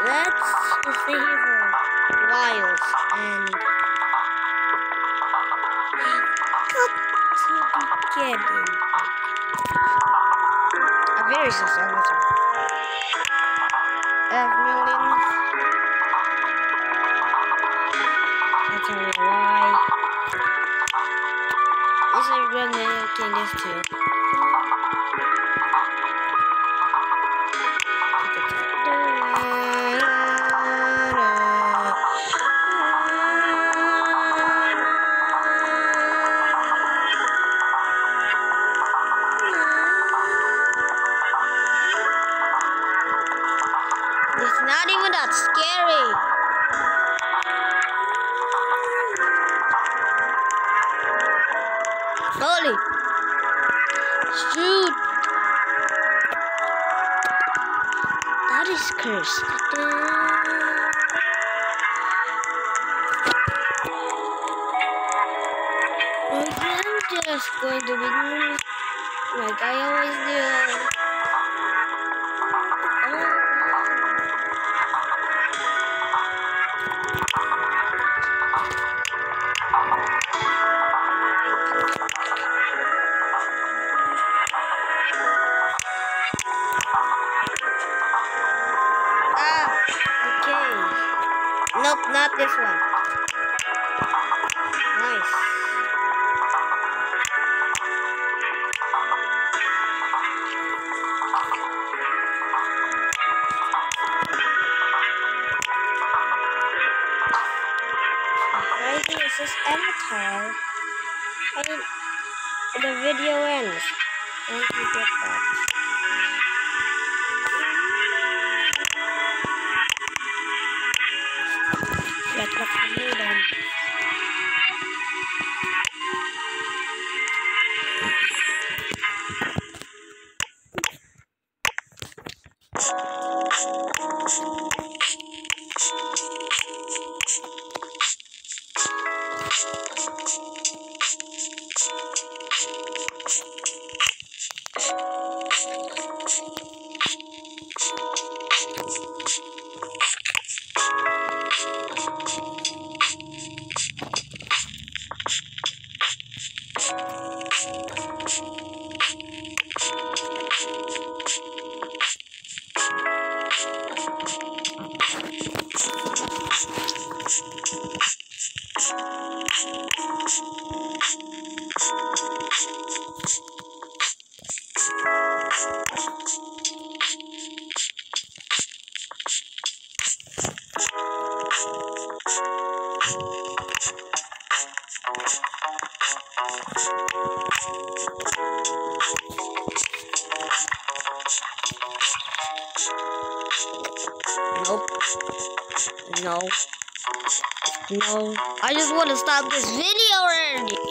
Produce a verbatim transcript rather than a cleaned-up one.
let's stay here for a while and cut to the cabin. A very successful. F millions. That's only why. This is good making this too. It's not even that scary. Holy. Shoot. That is cursed. I'm just going to be like I always do. Nope, not this one. Nice. Right here is this avatar. And the video ends. Don't forget that. Let's look for you then. Nope. No. No. I just want to stop this video already.